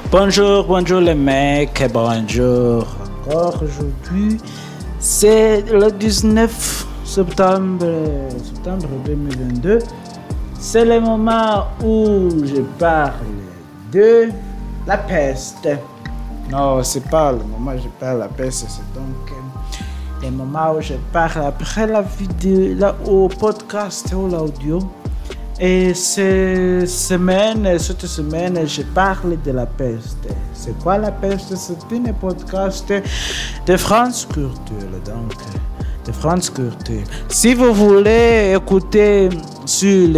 Bonjour les mecs, bonjour encore aujourd'hui. C'est le 19 septembre 2022. C'est le moment où je parle de la peste. Non, c'est pas le moment où je parle de la peste, c'est donc le moment où je parle après la vidéo, au podcast ou l'audio. Et cette semaine, je parle de la peste. C'est quoi la peste? C'est un podcast de France Culture. Donc, de France Culture. Si vous voulez écouter sur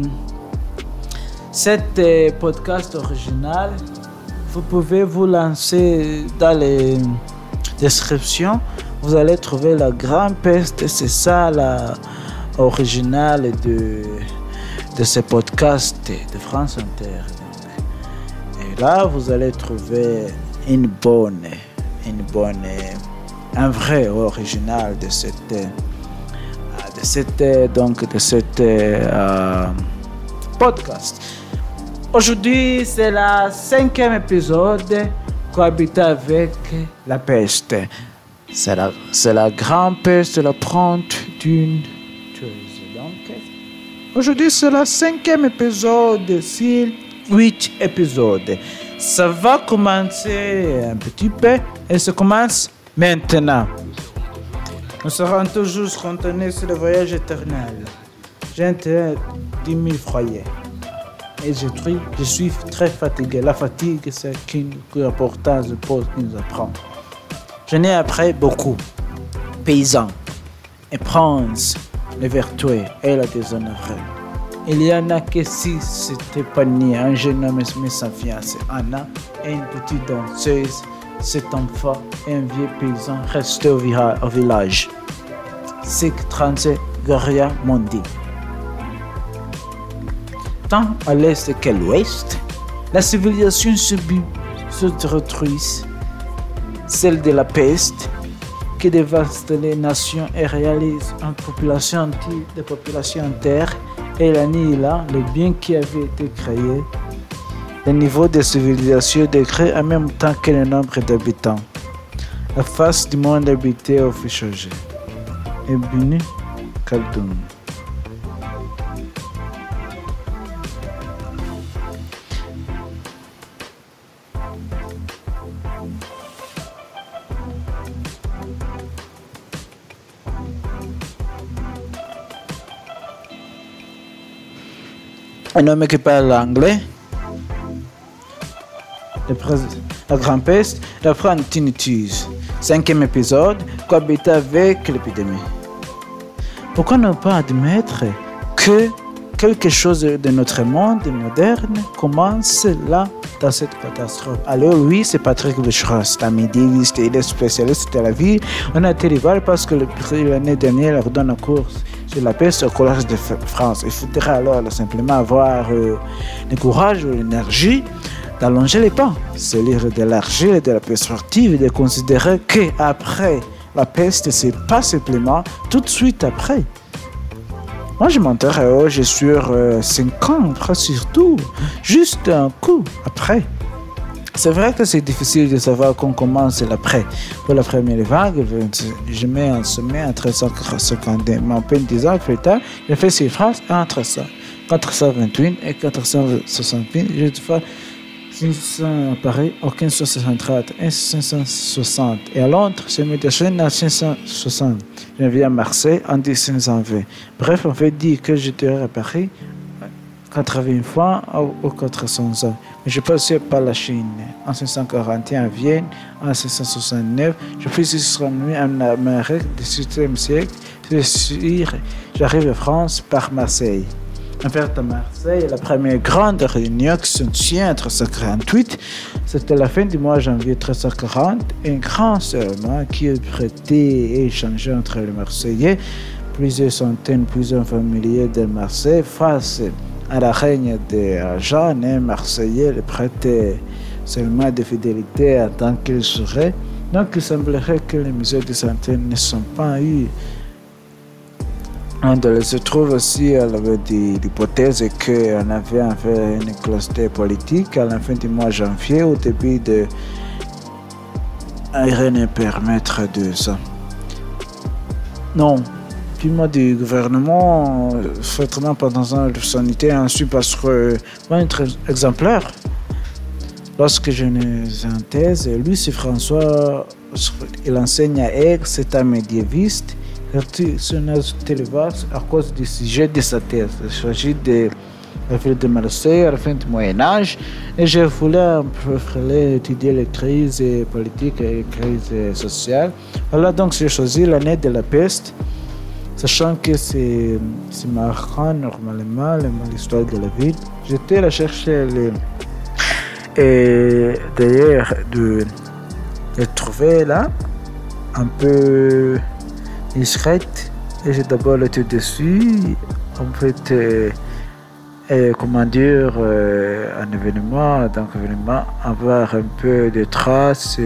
cet podcast original, vous pouvez vous lancer dans les descriptions. Vous allez trouver la grande peste. C'est ça l'original de ce podcast de France Inter. Et là, vous allez trouver un vrai original de cette podcast. Aujourd'hui, c'est le 5e épisode Cohabiter avec la peste. C'est la grande peste, la pointe d'une tueuse. Donc, aujourd'hui, c'est le 5e épisode sur 8 épisodes. Ça va commencer un petit peu et ça commence maintenant. Nous serons toujours contenus sur le voyage éternel. J'ai intérêt 10 000 foyers. Et je suis très fatigué. La fatigue, c'est une importance de pause qui nous apprend. Je n'ai appris beaucoup. Paysans et princes, les vertueux et les déshonorés. Il y en a que si c'était pas né, un jeune homme met sa fiancée Anna et une petite danseuse, cet enfant et un vieux paysan restés au village. C'est que 37 guerriers m'ont dit. Tant à l'est qu'à l'ouest, la civilisation se détruit, celle de la peste, qui dévaste les nations et réalise une population entière et l'annihile le bien qui avait été créé. Le niveau de civilisation décrit en même temps que le nombre d'habitants. La face du monde habité a fait changer. Ibn Khaldun. Un homme qui parle anglais, la grande peste, la tinnitus. 5e épisode, cohabiter avec l'épidémie. Pourquoi ne pas admettre que quelque chose de notre monde moderne commence là, dans cette catastrophe? Alors oui, c'est Patrick Becheras, un médiéviste et il est spécialiste de la vie. On a été rival parce que l'année dernière, il redonne la course sur la peste au Collège de France. Il faudrait alors simplement avoir le courage ou l'énergie d'allonger les pas, se lire de l'argile et de la perspective et de considérer qu'après la peste, c'est pas simplement tout de suite après. Moi, je m'interroge sur 5 ans, surtout, juste un coup après. C'est vrai que c'est difficile de savoir qu'on commence l'après. Pour la première vague, je mets un sommet à 1350, mais en peine 10 ans plus tard, j'ai fait ces phrases entre 428 et 468. Je fais 500 à Paris, en 1560 et 560. Et à Londres, je me déchaîne à 560. Je viens à Marseille en 1520. Bref, on fait dire que j'étais à Paris 80 fois ou 400 ans. Mais je passais par la Chine en 541 à Vienne, en 569. Je suis astronomie en Amérique du 7e siècle. J'arrive en France par Marseille. En fait, à Marseille, la première grande réunion qui se tient en 1348, c'était la fin du mois de janvier 1340, un grand serment qui est prêté et échangé entre les Marseillais, plusieurs centaines, plusieurs familiers de Marseille, face à la règne de Jean, un Marseillais, le prêtait seulement de fidélité en tant qu'il serait. Donc, il semblerait que les mesures de santé ne sont pas eues Il se trouve aussi, elle avait l'hypothèse qu'on avait fait une cluster politique à la fin du mois de janvier, au début de rien ne permettre de ça. Non, puis moi du gouvernement, certainement pendant un sanitaire, ensuite parce que moi être exemplaire. Lorsque je suis en thèse, lui c'est François, il enseigne à Aix, c'est un médiéviste. Sur notre télévase à cause du sujet de sa thèse. Il s'agit de la ville de Marseille à la fin du Moyen-Âge et je voulais un peu étudier les crises politiques et les crises sociales. Voilà, donc j'ai choisi l'année de la peste, sachant que c'est marquant normalement l'histoire de la ville. J'étais allé chercher et d'ailleurs de trouver là un peu discrète et j'ai d'abord été dessus en fait comment dire un événement, donc avoir un peu de traces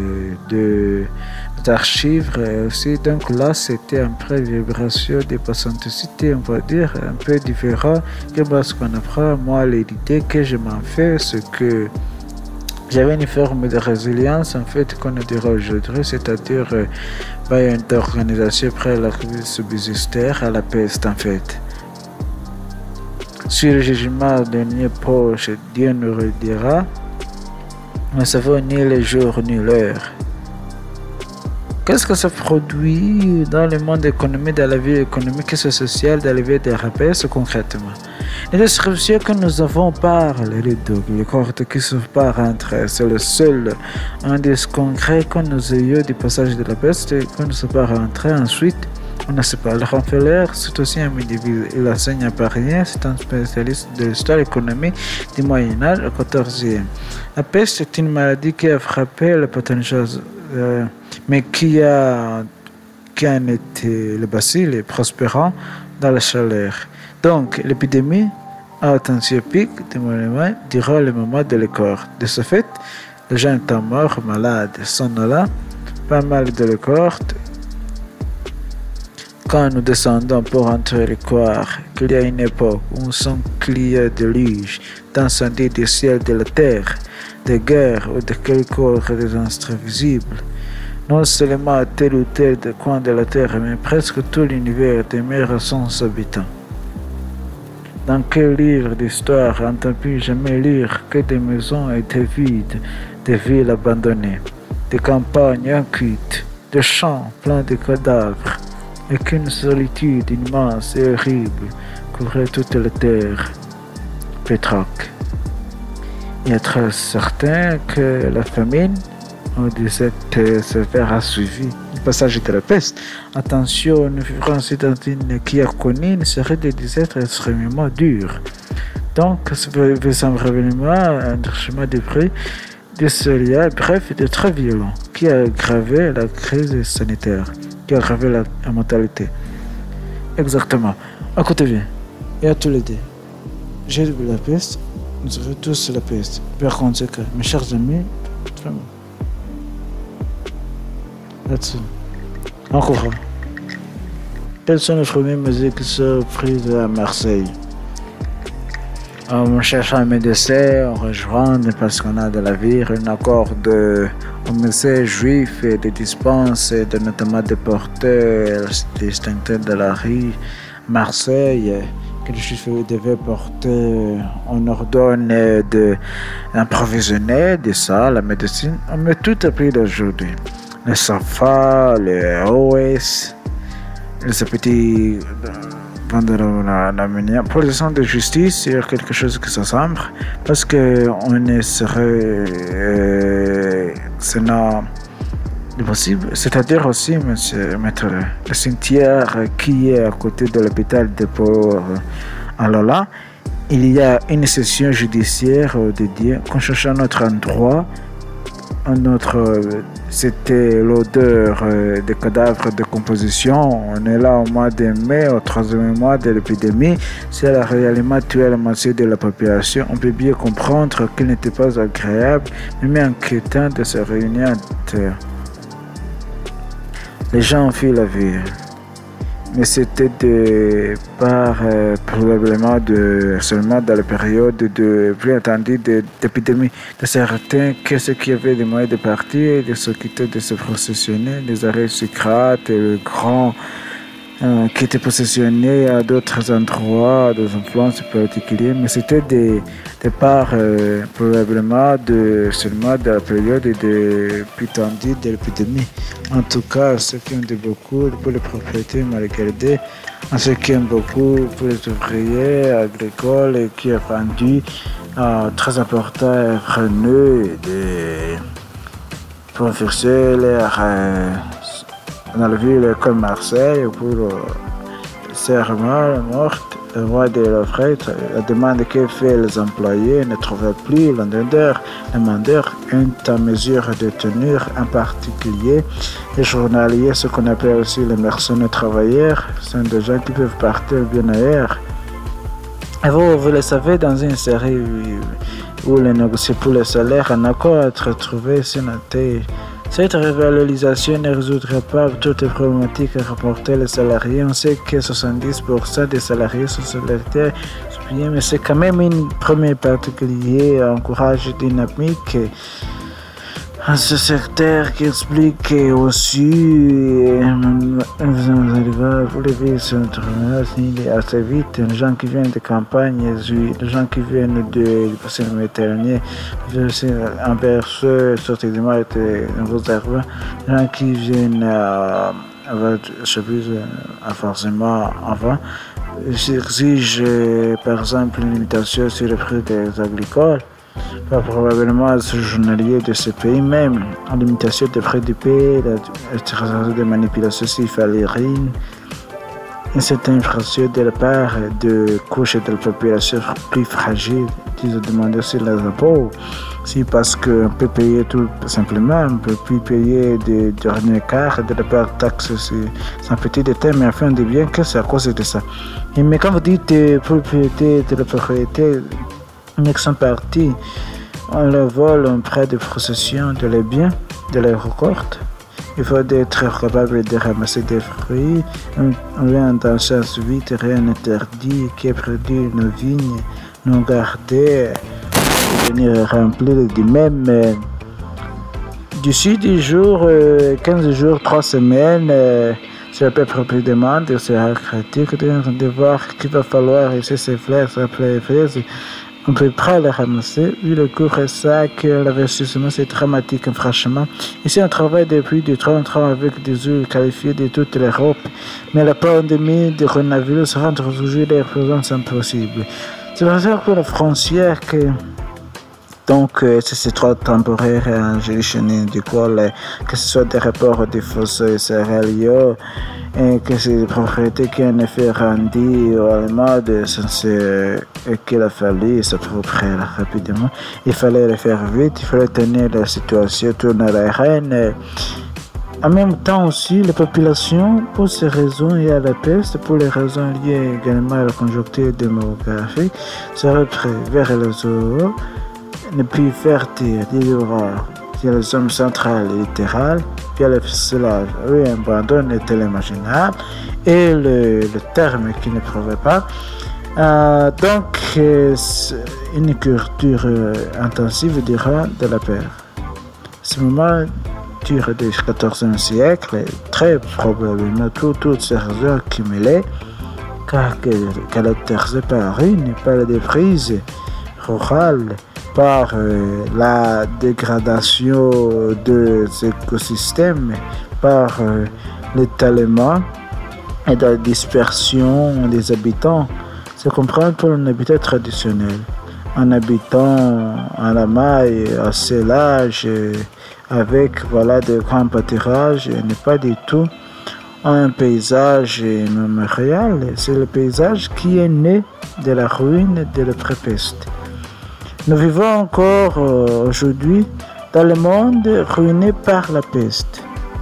d'archives aussi, donc là c'était un peu vibration de passantité, on va dire un peu différent que parce qu'on apprend. Moi l'idée que je m'en fais c'est que j'avais une forme de résilience en fait qu'on dirait aujourd'hui, c'est-à-dire une organisation après la crise subsidiaire à la peste en fait. Sur le jugement dernier proche, Dieu nous redira, nous ne savons ni le jour ni l'heure. Qu'est-ce que ça produit dans le monde économique, dans la vie économique et sociale d'arriver de la peste concrètement? Les descriptions que nous avons parlé, les cohortes qui ne sont pas rentrées, c'est le seul indice concret que nous ayons du passage de la peste et que nous ne sommes pas rentrés. Ensuite, on ne sait pas. Le Rockefeller, c'est aussi un individu. Il enseigne à Paris, c'est un spécialiste de l'histoire économique du Moyen-Âge au XIVe. La peste est une maladie qui a frappé le potentiel, mais qui a été le bacille prospérant dans la chaleur. Donc, l'épidémie a atteint son pic durant le moment de l'écorce. De ce fait, les gens étant morts, malades, sont là, pas mal de l'écorce. Quand nous descendons pour entrer le croire qu'il y a une époque où on sent qu'il y a des déluge, d'incendie du ciel de la terre, de guerre ou de quelque autre désastre visible, non seulement à tel ou tel coin de la terre, mais presque tout l'univers demeure sans habitants. Dans quel livre d'histoire entend-on jamais lire que des maisons étaient vides, des villes abandonnées, des campagnes inquiètes, des champs pleins de cadavres, et qu'une solitude immense et horrible couvrait toute la terre? Pétrarque. Il est très certain que la famine de cette sévère a suivi le passage de la peste. Attention, une vivance identique qui a connu serait des êtres extrêmement durs. Donc, c'est un révélement, un déchirement de prix de cela, bref, de très violent, qui a aggravé la crise sanitaire, qui a aggravé la mortalité. Exactement. Écoutez bien, et à tous les deux, j'ai eu la peste, nous avons tous la peste. Par conséquent, mes chers amis, vraiment. Là-dessus. Encore. Quelles sont les premières mesures qui sont prises à Marseille? On cherche un médecin, on rejoint parce qu'on a de la vie, un accord de médecins juifs et de dispenses, de notamment des porteurs distincteurs de la rue Marseille, que les juifs devaient porter. On ordonne d'approvisionner de ça, la médecine. On met tout à prix d'aujourd'hui. Les SAFA, les OS, les petits pour les centres de justice, il y a quelque chose qui s'assemble parce qu'on ne serait possible. C'est-à-dire aussi, monsieur maître, le cimetière qui est à côté de l'hôpital de Port. Alors là, il y a une session judiciaire dédiée. Quand on cherche un autre endroit, c'était l'odeur des cadavres de composition. On est là au mois de mai, au 3e mois de l'épidémie. Si elle a réellement tué la moitié de la population, on peut bien comprendre qu'il n'était pas agréable, mais inquiétant de se réunir en terre. Les gens ont fui la ville. mais c'était de par probablement seulement dans la période de plus attendue d'épidémie. De certains que ceux qui avaient les moyens de partir, de s'occuper de se processionner, des arrêts Socrate, le grand qui étaient positionnés à d'autres endroits, des influences particulières, mais c'était des parts probablement seulement de la période de plus tendue de l'épidémie. En tout cas, ceux qui ont beaucoup pour les propriétés mal gardées, ceux qui aiment beaucoup pour les ouvriers agricoles et qui a rendu très important et renu des professionnels dans la ville comme Marseille pour le serment morte, le roi de la frette, la demande que fait les employés ne trouvaient plus le demandeur est en mesure de tenir en particulier les journaliers, ce qu'on appelle aussi les mercenaires travailleurs, sont des gens qui peuvent partir bien ailleurs. Et vous le savez, dans une série où les négociations pour le salaire, un accord a été trouvé sur noté. Cette revalorisation ne résoudra pas toutes les problématiques rapportées les salariés. On sait que 70% des salariés sont salariés, mais c'est quand même une première particulier encourage dynamique à ce secteur qui explique aussi pour les villes il est assez vite. Les gens qui viennent de campagne, les gens qui viennent de Méditerranée, en berceau, sortie du mar et nouveaux arrivants, les gens qui viennent forcément avant, exige par exemple une limitation sur le prix des agricoles. Pas probablement ce journalier de ce pays même, en limitation des frais du pays, l'utilisation de manipulations cifalérines, une certaine infraction de la part de couches de la population plus fragile, qui ont demandé aussi les impôts. Si parce qu'on peut payer tout simplement, on ne peut plus payer des derniers quarts de la part de taxes, c'est un petit détail, mais enfin on dit bien que c'est à cause de ça. Mais quand vous dites propriété de la propriété, ils sont partis, on leur vole un prêt de possession de les biens, de les récoltes. Il faut être capable de ramasser des fruits. On vient dans chasse vite, rien interdit, qui est produit nos vignes, nous garder, venir remplir de même. D'ici 10 jours, 15 jours, 3 semaines, c'est à peu près plus de demande, c'est critique de voir qu'il va falloir essayer ces fraises, après les fraises. On peut pas les ramasser, vu le cours et ça, que l'investissement c'est dramatique, franchement. Ici, on travaille depuis 30 ans avec des huiles qualifiées de toute l'Europe, mais la pandémie de coronavirus rend toujours les présence impossibles. C'est pour ça que la frontière que donc, c'est trop temporaire, j'ai chenille du col, que ce soit des rapports des fausses céréales, et que c'est des propriétés qui en effet rendues aux Allemands, qu'il a fallu s'approprier rapidement. Il fallait le faire vite, il fallait tenir la situation, tourner la reine. En même temps aussi, la population, pour ces raisons et à la peste, pour les raisons liées également à la conjoncture démographique, se retrait vers les eaux. Ne plus faire des livres via les zones centrales et littérales, via le fuselage, oui, un abandon était imaginable, et le terme qui ne prouvait pas. Donc, une culture intensive durant de la paix. Ce moment dure du XIVe siècle, très probablement toutes ces raisons accumulées, car caractérisées par une déprise rurale, par la dégradation des écosystèmes, par l'étalement et la dispersion des habitants. C'est comprendre pour un habitat traditionnel. Un habitant à la maille, assez large, avec des grands pâturages, n'est pas du tout un paysage mémorial. C'est le paysage qui est né de la ruine de l'après-peste. Nous vivons encore aujourd'hui dans le monde ruiné par la peste.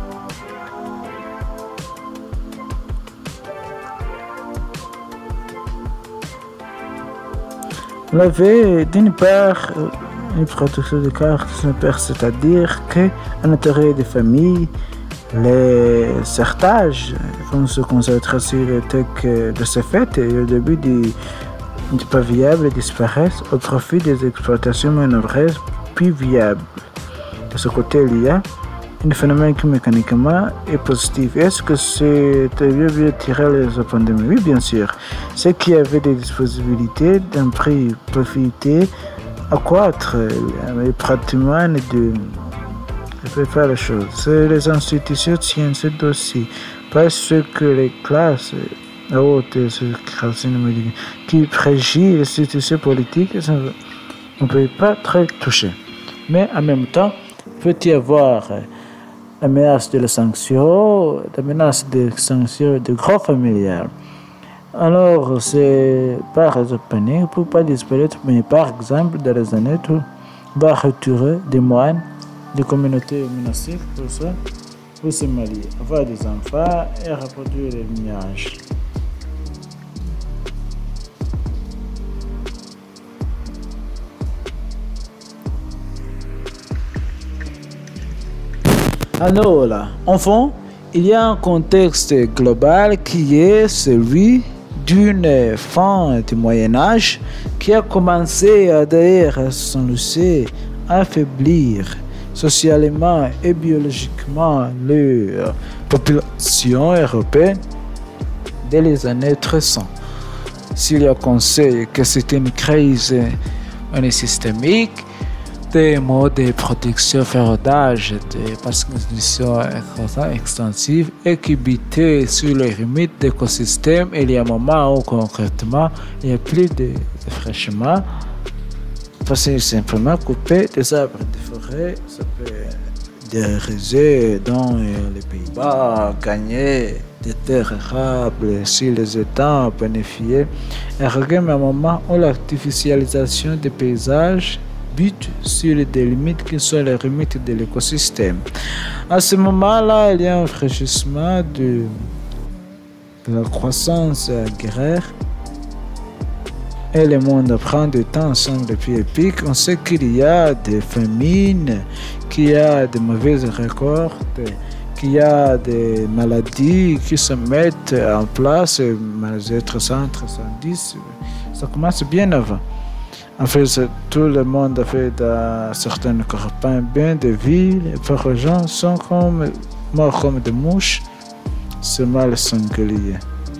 On avait d'une part une protection de cartes, c'est-à-dire qu'à l'intérieur des familles, Les certages vont se concentrer sur les trucs de ce fait et au début du pas viables disparaissent au profit des exploitations manœuvreuses plus viables. De ce côté, il y a un phénomène qui mécaniquement est positif. Est-ce que c'est bien tirer les opportunités? Oui, bien sûr. Ceux qui avaient des disponibilités d'un prix profiter, accroître le patrimoine de faire les choses. C'est les institutions tiennent ce dossier parce que les classes hautes qui régissent les institutions politiques on ne peut pas très toucher. Mais en même temps, peut y avoir la menace de sanctions de gros familiales. Alors, c'est pas raisonné pour pas disparaître, mais par exemple, dans les années où on va retirer des moines, des communautés menacées pour ça, pour se marier, avoir des enfants et reproduire les lignage. Alors là, enfin, il y a un contexte global qui est celui d'une fin du Moyen-Âge qui a commencé à d'ailleurs sans le sait affaiblir socialement et biologiquement la population européenne dès les années 300. S'il y a conseil que c'est une crise systémique, des modes de protection férodage, de passion extensive et qui butait sur les limites de l'écosystème. Il y a un moment où concrètement il n'y a plus de fraîchement parce que simplement couper des arbres de forêt, ça peut déraser dans les Pays-Bas, gagner des terres arables sur les étangs bénéficiés. Et regarde un moment où l'artificialisation des paysages bute sur des limites qui sont les limites de l'écosystème. À ce moment-là, il y a un fraîchissement de la croissance agraire et le monde prend du temps ensemble depuis épique. On sait qu'il y a des famines, qu'il y a de mauvaises récoltes, qu'il y a des maladies qui se mettent en place, maladies 310, ça commence bien avant. En fait, tout le monde a fait dans certains campagnes bien de villes, et les gens sont morts comme des mouches, c'est mal singulier.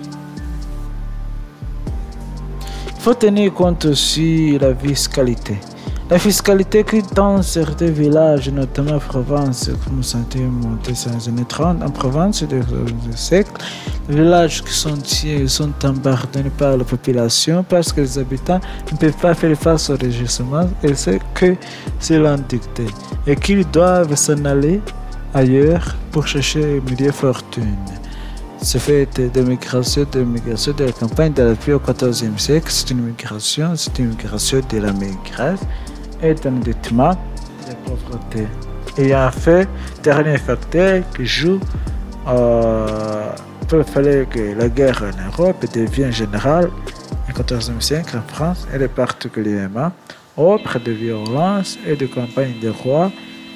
Il faut tenir compte aussi de la fiscalité. La fiscalité qui dans certains villages, notamment en Provence, comme ça a été monté dans les années 30, en Provence du siècle, les villages qui sont abandonnés par la population parce que les habitants ne peuvent pas faire face au régissement et c'est que c'est l'indicté et qu'ils doivent s'en aller ailleurs pour chercher une meilleure fortune. Ce fait de migration de la campagne de la vie au XIVe siècle, c'est une migration de la migraine et d'un endettement de la pauvreté. Et en fait, dernier facteur qui joue il fallait que la guerre en Europe devienne générale au XIVe siècle en France, et particulièrement auprès de violences et de campagnes de rois.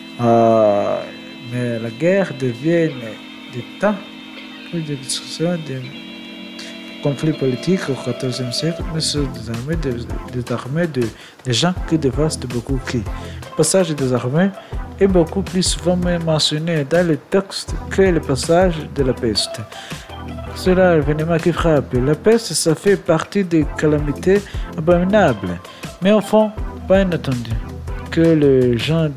Mais la guerre devient des temps de discussion de conflits politiques au XIVe siècle, mais c'est des armées de gens qui dévastent beaucoup. Le passage des armées est beaucoup plus souvent mentionné dans les textes que le passage de la peste. C'est là l'événement qui frappe. La peste, ça fait partie des calamités abominables. Mais au fond, pas inattendu que les gens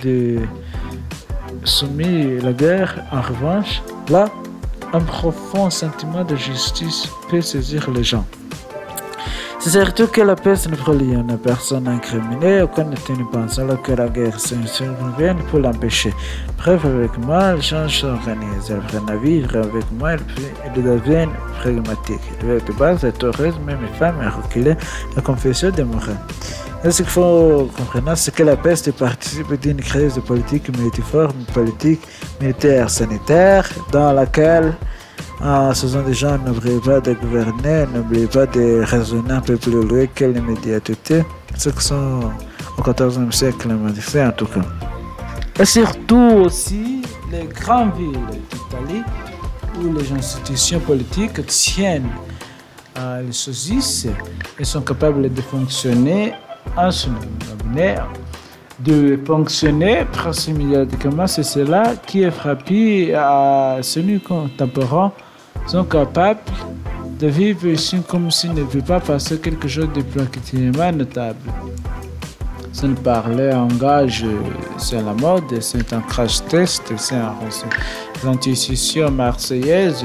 soumis à la guerre, en revanche, là, un profond sentiment de justice peut saisir les gens. C'est certain que la peste ne prélie à personne incriminée, aucun ne pense alors que la guerre survienne pour l'empêcher. Bref, avec moi, les gens s'organisent, ils apprennent à vivre avec moi, ils deviennent pragmatiques. De base, être heureuse, même les femmes, à reculer la confession des morales. Ce qu'il faut comprendre, c'est que la peste participe d'une crise politique multiforme, politique, militaire, sanitaire, dans laquelle ce sont des gens n'oublient pas de gouverner, n'oublient pas de raisonner un peu plus loin que l'immédiateté, ce qui sont au XIVe siècle modifiés en tout cas. Et surtout aussi, les grandes villes d'Italie où les institutions politiques tiennent les saucisses et sont capables de fonctionner en ce moment. De fonctionner presque immédiatement, c'est cela qui est frappé à celui contemporain sont capables de vivre ici comme s'il ne veut pas passer quelque chose de particulièrement notable. C'est un parler langage, c'est la mode, c'est un crash test, c'est l'intuition marseillaise.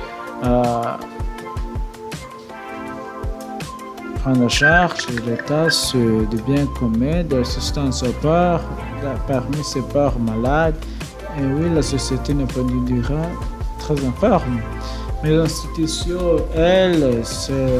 Prendre en charge les tâches de biens communs, de l'assistance aux parts, parmi ces parts malades. Et oui, la société n'est pas du durant très informe. Mais l'institution, elle, c'est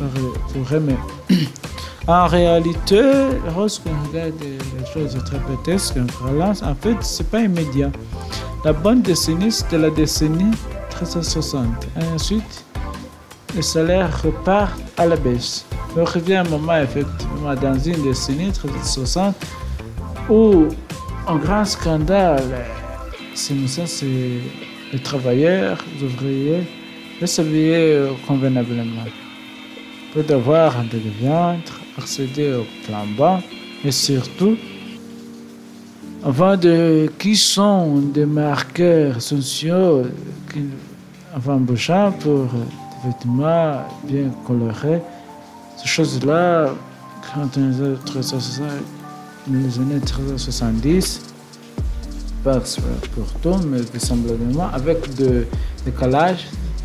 en réalité, lorsqu'on regarde les choses très grotesques en fait, c'est pas immédiat. La bonne décennie, c'était la décennie 1360. Et ensuite, les salaires repartent à la baisse. Il revient un moment, effectivement, dans une décennie 1360, où un grand scandale, c'est les travailleurs, les ouvriers, recevaient convenablement. Pour devoir de ventre, accéder au flambant, et surtout, qui sont des marqueurs sociaux embauchants pour des vêtements bien colorés. Ces choses-là, quand on est dans les années 1370, passe pour tout, mais vraisemblablement avec des décalages.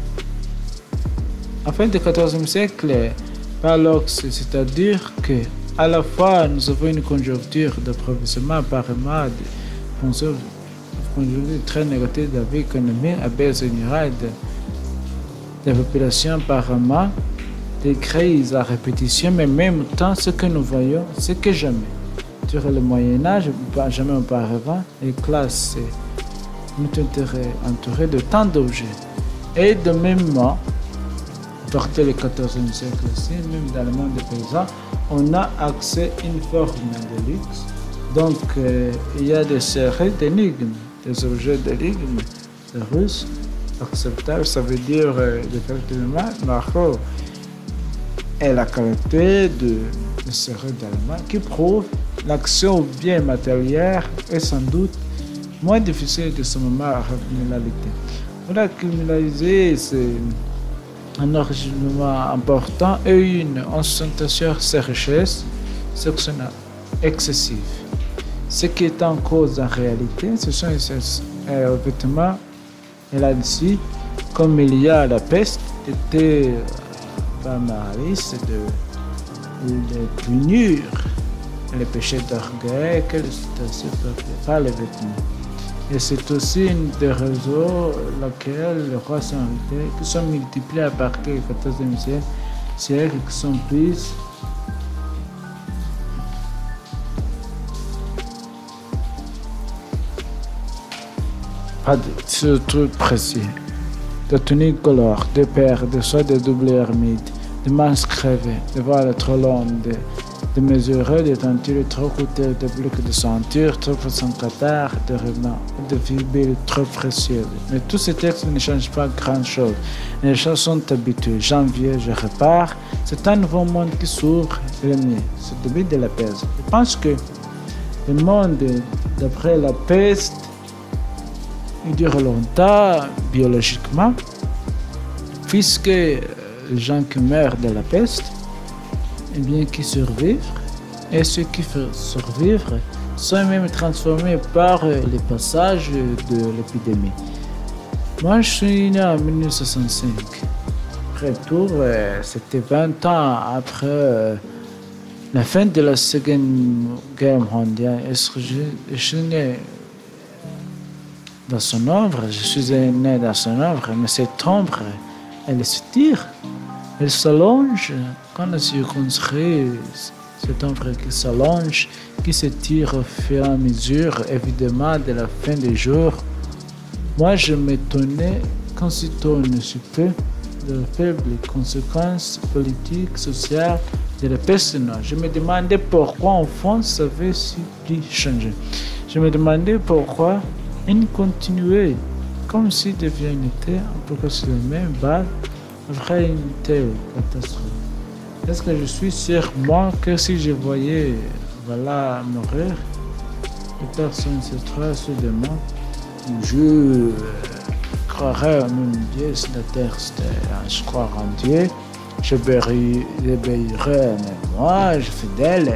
En fin du XIVe siècle, paradoxe, c'est-à-dire que à la fois nous avons une conjoncture d'approvisionnement apparemment de conjoncture très négative de la vie économique, à baisse générale de la population apparemment, des crises à répétition, mais en même temps, ce que nous voyons, c'est que jamais. Durant le Moyen-Âge, jamais auparavant, les classes sont entourées de tant d'objets. Et de même moment, à partir du XIVe siècle aussi, même dans le monde des paysans, on a accès à une forme de luxe. Donc, il y a des séries d'énigmes, des objets d'énigmes russes acceptables. Ça veut dire, effectivement, Marco est la qualité de série d'Allemagne qui prouve l'action au bien matériel est sans doute moins difficile de ce moment à la criminalité. Pour la criminalité, c'est un enrichissement important et une ostentation de ses richesses sectionnelle excessive. Ce qui est en cause en réalité, ce sont les vêtements et là-dessus, comme il y a la peste, était pas maliste de punir les péchés d'orgueil que par les vêtements. Et c'est aussi une des raisons laquelle les rois sont invités, qui sont multipliés à partir du XIVe siècle, qui sont prises pas de trucs précis, de tuniques colores, de paires, de soie de double hermide, de manches crevées, de voiles trop longues, de mesurer des tentures trop coûteuses, de blocs de ceinture trop sans cathare, de rubans, de fibres trop précieuses. Mais tous ces textes ne changent pas grand-chose. Les gens sont habitués. Janvier, je repars. C'est un nouveau monde qui s'ouvre, le mien. C'est le but de la peste. Je pense que le monde d'après la peste, il dure longtemps biologiquement, puisque les gens qui meurent de la peste, et bien qui survivent, et ceux qui font survivre sont même transformés par les passages de l'épidémie. Moi, je suis né en 1965. Après tout, c'était 20 ans après la fin de la Seconde Guerre mondiale. Je suis né dans son ombre, je suis né dans son ombre, mais cette ombre, elle se tire, elle s'allonge. Quand on circonscrit cette ombre qui s'allonge, qui se tire au fur et à mesure, évidemment, de la fin des jours, moi je m'étonnais qu'aussitôt on ne sut peu de la faible conséquences politiques, sociales de la peste noire. Je me demandais pourquoi en France ça avait si peu changé. Je me demandais pourquoi et continuer comme si de rien n'était, on peut sur la même base après une telle catastrophe. Est-ce que je suis sûr, moi, que si je voyais mourir, les personnes se traversent de moi, je croirais en un Dieu si la terre c'était je crois en Dieu, j'obéirais à moi, je suis fidèle.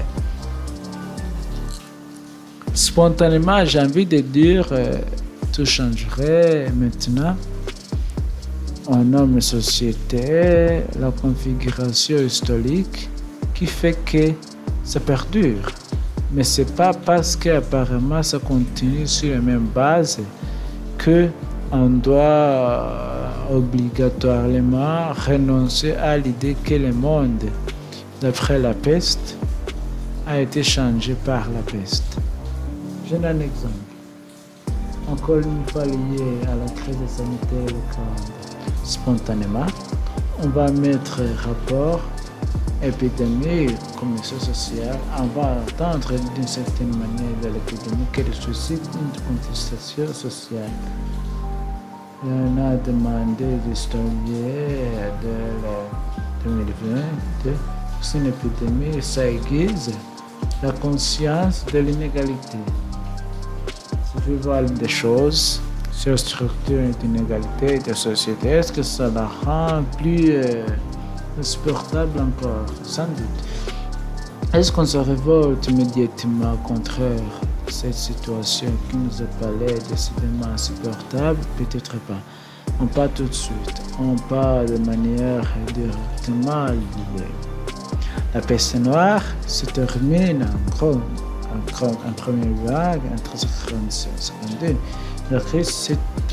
Spontanément, j'ai envie de dire tout changerait maintenant. Un homme et société, la configuration historique qui fait que ça perdure. Mais c'est pas parce qu'apparemment ça continue sur la même base que on doit obligatoirement renoncer à l'idée que le monde, d'après la peste, a été changé par la peste. Je donne un exemple. Encore une fois lié à la crise sanitaire locale. Spontanément, on va mettre rapport épidémie, commission sociale, on va attendre d'une certaine manière de l'épidémie qu'elle suscite une contestation sociale. On a demandé d'historiens de 2020 que c'est une épidémie, ça aiguise la conscience de l'inégalité. Si je vois des choses sur la structure d'inégalité de société, est-ce que ça la rend plus supportable encore? Sans doute. Est-ce qu'on se révolte immédiatement contre cette situation qui nous apparaît décidément insupportable? Peut-être pas. On part tout de suite. On part de manière directement liée. La peste noire se termine en première vague entre 1946 et 1952. La crise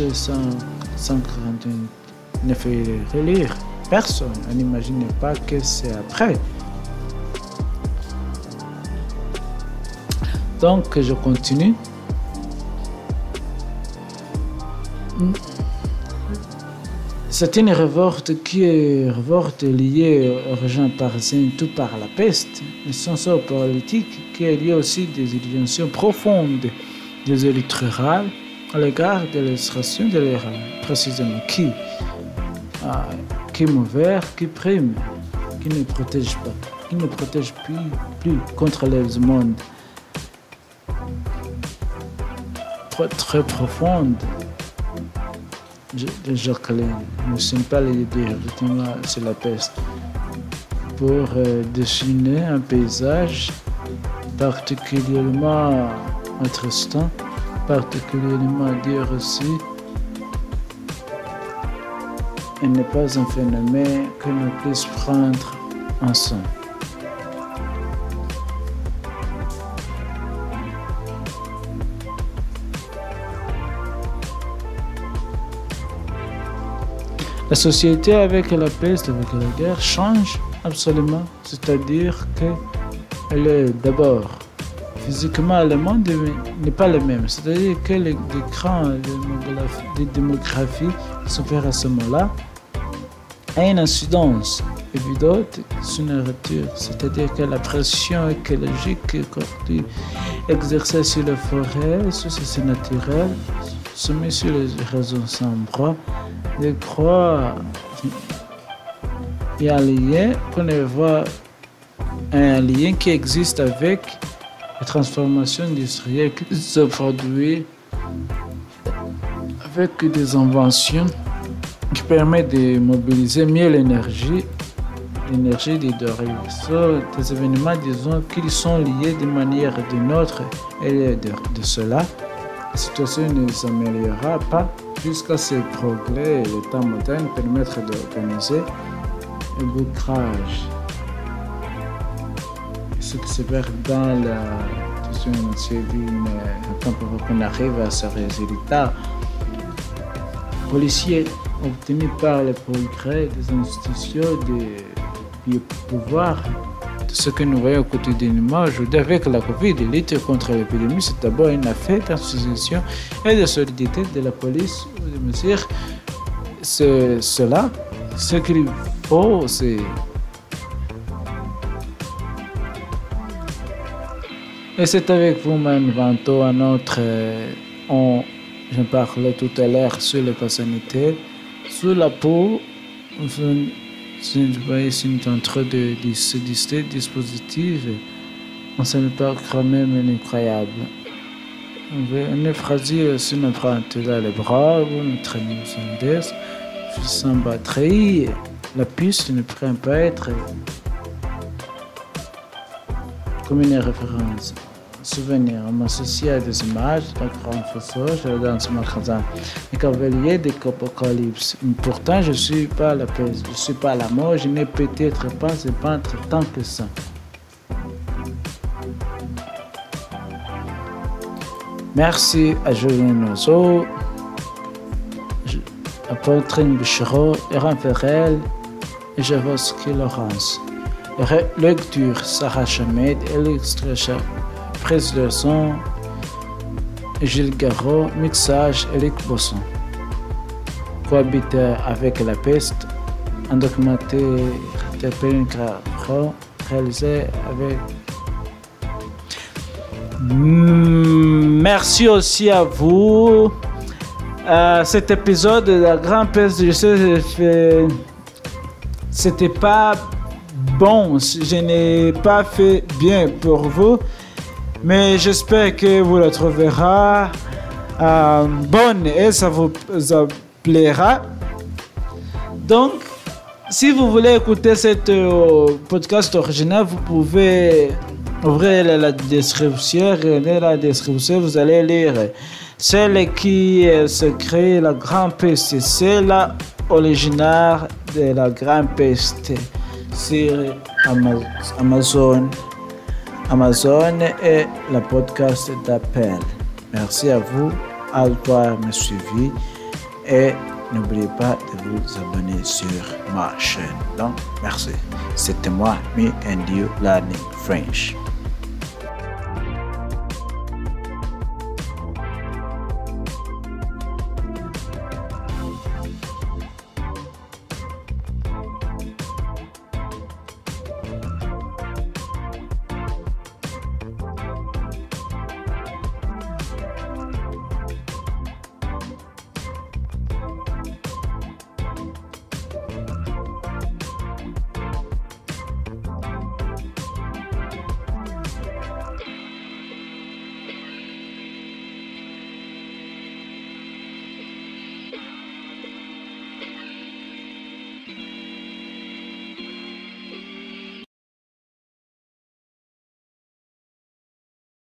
1741 ne fait relire personne. On n'imagine pas que c'est après. Donc, je continue. C'est une révolte qui est liée aux régions parisiennes, tout par la peste, mais sans ça politique, qui est liée aussi des illusions profondes des élites rurales à l'égard de l'illustration de l'erreur, précisément qui mauvais, qui prime, qui ne protège pas, qui ne protège plus contre les mondes très profondes. Jacques ne sont pas les idées, effectivement, c'est la peste. Pour dessiner un paysage particulièrement attristant, particulièrement dur aussi, et n'est pas un phénomène que l'on puisse prendre ensemble. La société avec la peste, avec la guerre, change absolument. C'est-à-dire qu'elle est d'abord, physiquement, le monde n'est pas le même. C'est-à-dire que les grands de démographie qui sont faits à ce moment-là a une incidence évidente sur la nature. C'est-à-dire que la pression écologique exercée sur la forêt, sur ces naturels, soumis sur les raisons sans bras, je crois qu'il y a un lien qu'on voit, un lien qui existe avec la transformation industrielle qui se produit avec des inventions qui permettent de mobiliser mieux l'énergie des deux rives. Des événements, disons, qui sont liés de manière ou d'une autre, et de cela, la situation ne s'améliorera pas jusqu'à ce progrès et le temps moderne permettre d'organiser un boucrage. Ce qui se perd dans la situation civile, quand on arrive à ce résultat, policiers obtenus par le progrès des institutions du pouvoir, de ce que nous voyons quotidiennement aujourd'hui avec la Covid, la lutte contre l'épidémie, c'est d'abord une affaire d'association et de solidité de la police ou de mesures. Cela, ce qu'il faut, c'est et c'est avec vous-même, Vanto, à notre je parlais tout à l'heure sur le pass sanitaire. Sur la peau, c'est en train de ce dispositif. On se parle quand même incroyable. On est fragile si on prend là les bras, on traîne sans batterie. La piste ne peut pas être comme une référence. Souvenir, on m'associe à des images d'un grand faisceau dans ce magasin. Les cavaliers de l'Apocalypse. Pourtant, je ne suis pas la paix, je ne suis pas la mort, je n'ai peut-être pas ce peintre tant que ça. Merci à Julien Nozo, à Paultrine Bouchereau, Eran Ferrel et Javoski Laurence. Lecture Sarah Chamed, illustration prise de son Gilles Garot, mixage Eric Bosson. Cohabiter avec la peste, un documentaire de Pénégra réalisé avec. Merci aussi à vous. Cet épisode de la Grande Peste, je sais, c'était pas bon. Je n'ai pas fait bien pour vous. Mais j'espère que vous la trouverez bonne et ça vous plaira. Donc, si vous voulez écouter cette podcast original, vous pouvez ouvrir la description. Dans la description, vous allez lire celle qui se crée la Grande Peste. C'est l'original de la Grande Peste sur Amazon et le podcast d'Appel. Merci à vous d'avoir me suivi et n'oubliez pas de vous abonner sur ma chaîne. Donc, merci. C'était moi, Me and You Learning French.